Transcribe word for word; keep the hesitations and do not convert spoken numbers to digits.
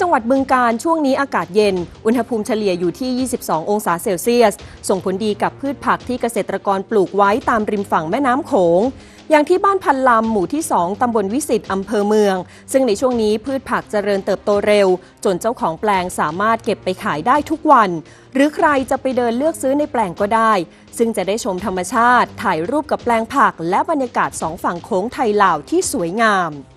จังหวัดบึงกาฬช่วงนี้อากาศเย็นอุณหภูมิเฉลี่ยอยู่ที่ยี่สิบสององศาเซลเซียสส่งผลดีกับพืชผักที่เกษตรกรปลูกไว้ตามริมฝั่งแม่น้ำโขงอย่างที่บ้านพันลำหมู่ที่สองตำบลวิสิตอำเภอเมืองซึ่งในช่วงนี้พืชผักเจริญเติบโตเร็วจนเจ้าของแปลงสามารถเก็บไปขายได้ทุกวันหรือใครจะไปเดินเลือกซื้อในแปลงก็ได้ซึ่งจะได้ชมธรรมชาติถ่ายรูปกับแปลงผักและบรรยากาศสองฝั่งโขงไทยลาวที่สวยงาม